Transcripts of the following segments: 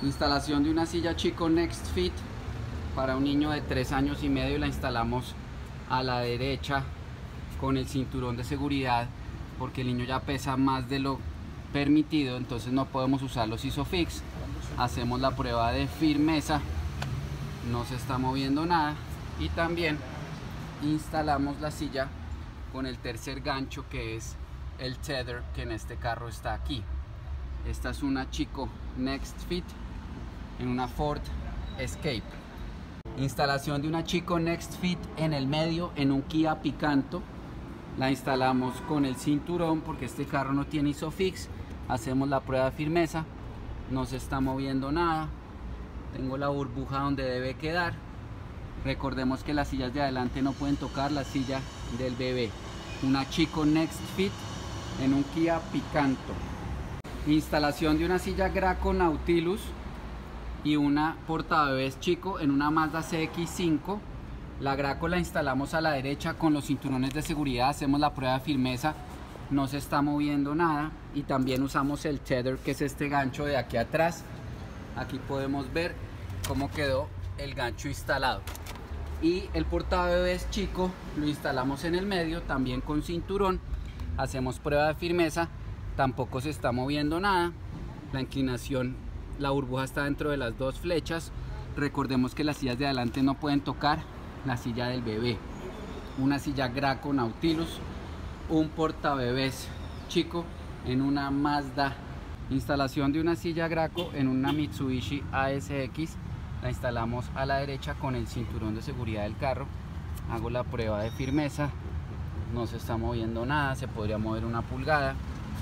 Instalación de una silla Chico Next Fit para un niño de 3 años y medio. La instalamos a la derecha con el cinturón de seguridad porque el niño ya pesa más de lo permitido, entonces no podemos usar los Isofix. Hacemos la prueba de firmeza, no se está moviendo nada, y también instalamos la silla con el tercer gancho, que es el tether, que en este carro está aquí. Esta es una Chico Next Fit en una Ford Escape. Instalación de una Chico Next Fit en el medio en un Kia Picanto. La instalamos con el cinturón porque este carro no tiene Isofix. Hacemos la prueba de firmeza, no se está moviendo nada. Tengo la burbuja donde debe quedar. Recordemos que las sillas de adelante no pueden tocar la silla del bebé. Una Chico Next Fit en un Kia Picanto. Instalación de una silla Graco Nautilus y una portabebés Chico en una Mazda CX-5. La Graco la instalamos a la derecha con los cinturones de seguridad. Hacemos la prueba de firmeza, no se está moviendo nada. Y también usamos el tether, que es este gancho de aquí atrás. Aquí podemos ver cómo quedó el gancho instalado. Y el portabebés Chico lo instalamos en el medio, también con cinturón. Hacemos prueba de firmeza, tampoco se está moviendo nada. La inclinación, la burbuja está dentro de las dos flechas. Recordemos que las sillas de adelante no pueden tocar la silla del bebé. Una silla Graco Nautilus, un portabebés Chico en una Mazda. Instalación de una silla Graco en una Mitsubishi ASX. La instalamos a la derecha con el cinturón de seguridad del carro. Hago la prueba de firmeza, no se está moviendo nada, se podría mover una pulgada.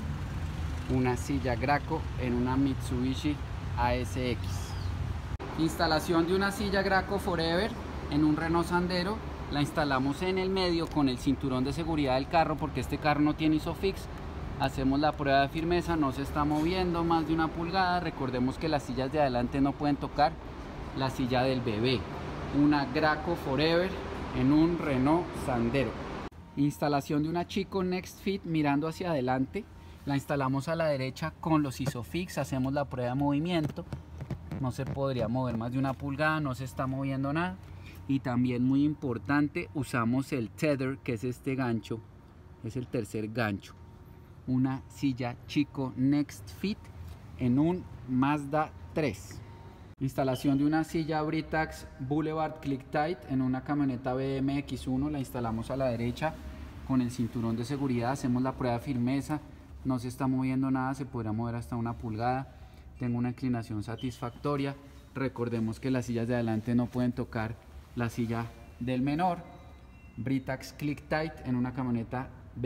Una silla Graco en una Mitsubishi ASX. Instalación de una silla Graco Forever en un Renault Sandero. La instalamos en el medio con el cinturón de seguridad del carro porque este carro no tiene Isofix. Hacemos la prueba de firmeza, no se está moviendo más de una pulgada. Recordemos que las sillas de adelante no pueden tocar la silla del bebé. Una Graco Forever en un Renault Sandero. Instalación de una Chico Next Fit mirando hacia adelante. La instalamos a la derecha con los Isofix. Hacemos la prueba de movimiento, no se podría mover más de una pulgada, no se está moviendo nada. Y también, muy importante, usamos el tether, que es este gancho, es el tercer gancho. Una silla Chico Next Fit en un Mazda 3. Instalación de una silla Britax Boulevard Click Tight en una camioneta BMX1. La instalamos a la derecha con el cinturón de seguridad. Hacemos la prueba de firmeza, no se está moviendo nada, se podrá mover hasta una pulgada. Tengo una inclinación satisfactoria. Recordemos que las sillas de adelante no pueden tocar la silla del menor. Britax Click Tight en una camioneta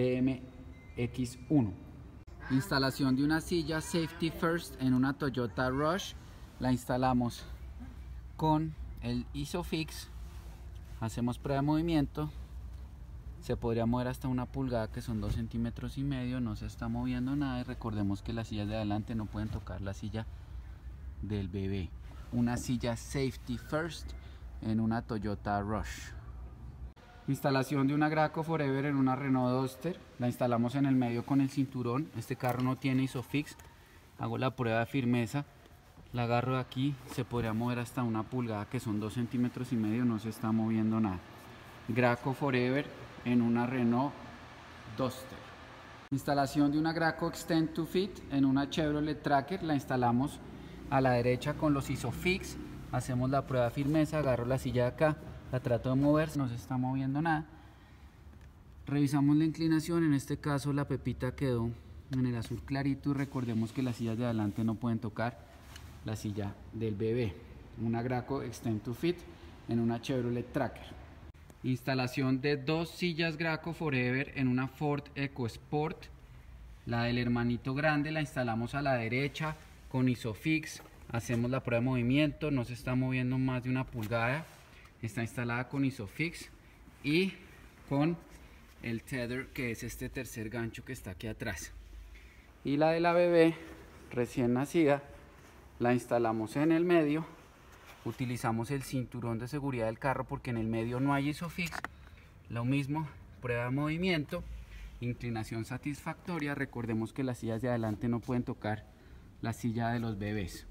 BMX1. Instalación de una silla Safety First en una Toyota Rush. La instalamos con el Isofix. Hacemos prueba de movimiento, se podría mover hasta una pulgada, que son 2,5 centímetros. No se está moviendo nada. Y recordemos que las sillas de adelante no pueden tocar la silla del bebé. Una silla Safety First en una Toyota Rush. Instalación de una Graco Forever en una Renault Duster. La instalamos en el medio con el cinturón. Este carro no tiene Isofix. Hago la prueba de firmeza, la agarro de aquí, se podría mover hasta una pulgada, que son 2,5 centímetros. No se está moviendo nada. Graco Forever en una Renault Duster. Instalación de una Graco Extend to Fit en una Chevrolet Tracker. La instalamos a la derecha con los Isofix. Hacemos la prueba de firmeza, agarro la silla de acá, la trato de mover, no se está moviendo nada. Revisamos la inclinación, en este caso la pepita quedó en el azul clarito. Y recordemos que las sillas de adelante no pueden tocar la silla del bebé. Una Graco Extend to Fit en una Chevrolet Tracker. Instalación de dos sillas Graco Forever en una Ford EcoSport. La del hermanito grande la instalamos a la derecha con Isofix. Hacemos la prueba de movimiento, no se está moviendo más de una pulgada. Está instalada con Isofix y con el tether, que es este tercer gancho que está aquí atrás. Y la de la bebé recién nacida la instalamos en el medio. Utilizamos el cinturón de seguridad del carro porque en el medio no hay Isofix. Lo mismo, prueba de movimiento, inclinación satisfactoria. Recordemos que las sillas de adelante no pueden tocar la silla de los bebés.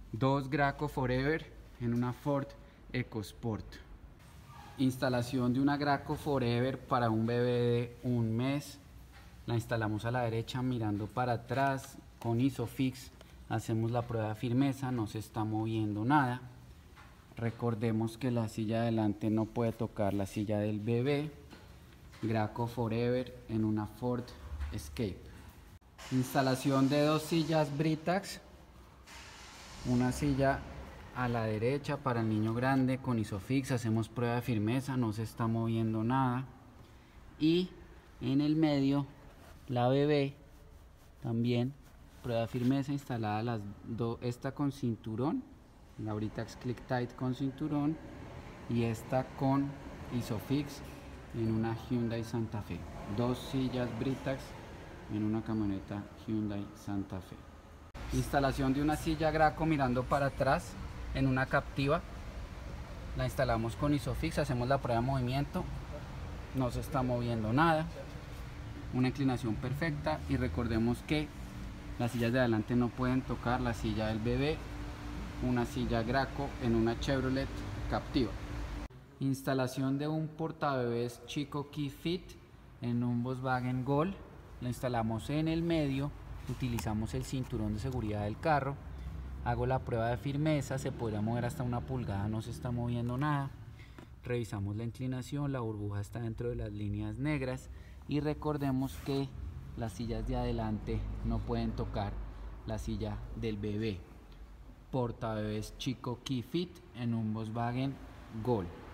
2 Graco Forever en una Ford EcoSport. Instalación de una Graco Forever para un bebé de 1 mes. La instalamos a la derecha mirando para atrás con Isofix. Hacemos la prueba de firmeza, no se está moviendo nada. Recordemos que la silla de adelante no puede tocar la silla del bebé. Graco Forever en una Ford Escape. Instalación de 2 sillas Britax. Una silla a la derecha para el niño grande con Isofix. Hacemos prueba de firmeza, no se está moviendo nada. Y en el medio la bebé también prueba de firmeza instalada esta con cinturón, la Britax Click Tight con cinturón, y esta con Isofix en una Hyundai Santa Fe. 2 sillas Britax en una camioneta Hyundai Santa Fe. Instalación de una silla Graco mirando para atrás en una Captiva. La instalamos con Isofix, hacemos la prueba de movimiento, no se está moviendo nada. Una inclinación perfecta, y recordemos que las sillas de adelante no pueden tocar la silla del bebé. Una silla Graco en una Chevrolet Captiva. Instalación de un portabebés Chico Key Fit en un Volkswagen Gol. La instalamos en el medio, utilizamos el cinturón de seguridad del carro. Hago la prueba de firmeza, se podría mover hasta 1 pulgada, no se está moviendo nada. Revisamos la inclinación, la burbuja está dentro de las líneas negras, y recordemos que las sillas de adelante no pueden tocar la silla del bebé. Portabebés Chico Key Fit en un Volkswagen Gol.